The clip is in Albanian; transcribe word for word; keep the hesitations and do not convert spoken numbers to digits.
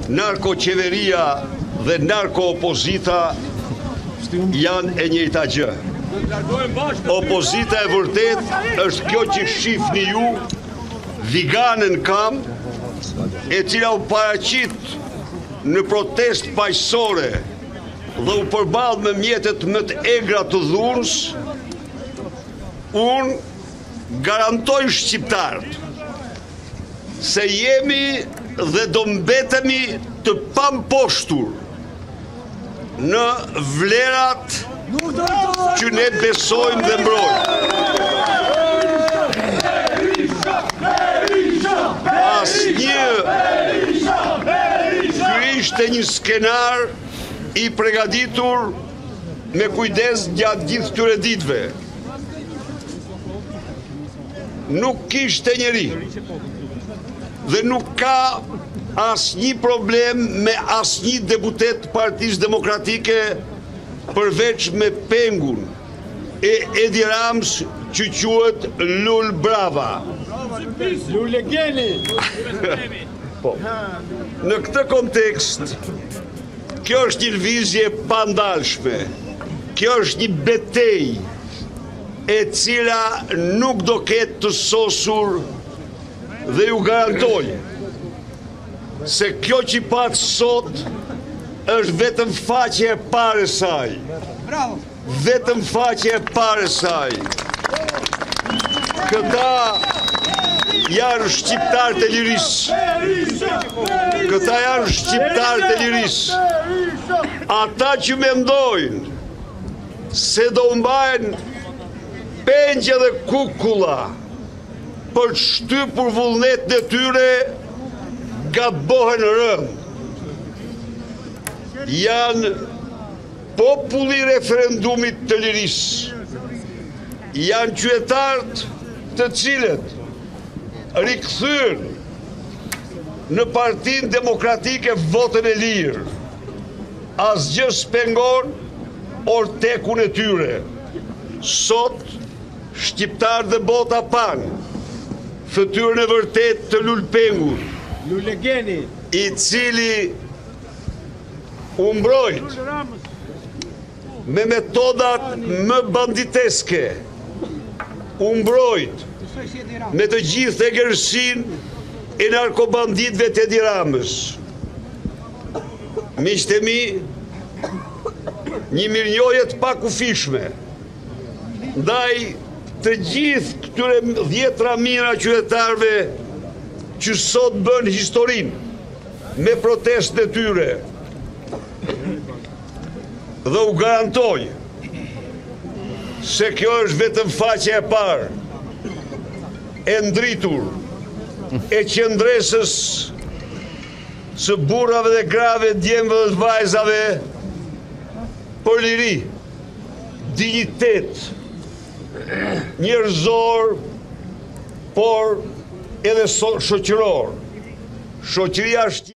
narkoqeveria dhe narko-opozita janë e njëjta gjë. Opozita e vërtet është kjo që shifni ju, viganën kam, e cila u paraqit në protest paqësore dhe u përball me mjetet më të egra të dhunës. Unë garantoj shqiptarët se jemi dhe do mbetemi të pamposhtur në vlerat që ne besojmë dhe mbrojmë. Asnjë ky ishte një skenar i përgatitur me kujdes gjatë gjithë këtyre ditëve. Nuk kishte njeri dhe nuk ka asnjë problem me asnjë deputet të Partisë Demokratike përveç me pengun e Edi Rams që quhet Lul Brava. Lulegeni. Po. Në këtë kontekst, kjo është një lëvizje pandalshme. Kjo është një betejë e cila nuk do ketë të sosur dhe ju garantoj se kjo që patë sot është vetëm faqe e parë e saj. Vetëm faqe e parë e saj. Këta janë shqiptarët e lirisë. Këta janë shqiptarët e lirisë. Ata që mendojnë se do mbajnë pengje dhe kukulla për të shtypur vullnet në tyre, gabohen rënd. Janë populli i referendumit të lirisë. Janë qytetarët të cilët rikthyen në Partinë Demokratike votën e lirë. Asgjë s'pengon ortekun e tyre. Sot shqiptarë dhe bota panë fytyrën e vërtet të Lulpengut, Lulegeni, i cili u mbrojt me metodat më banditeske, u mbrojt me të gjithë egërsinë e narkobanditëve të Edi Ramës. Miqtë e mi, një mirënjohje të pakufishme ndaj të gjithë këtyre dhjetra mijëra qytetarëve që sot bën historinë me protestën e tyre. Dhe u garantoj se kjo është vetëm faqja e parë e ndritur e qendresës së burrave dhe grave, djemve dhe vajzave për liri, dignitet, njerëzor, por edhe shoqëror. Shoqëria është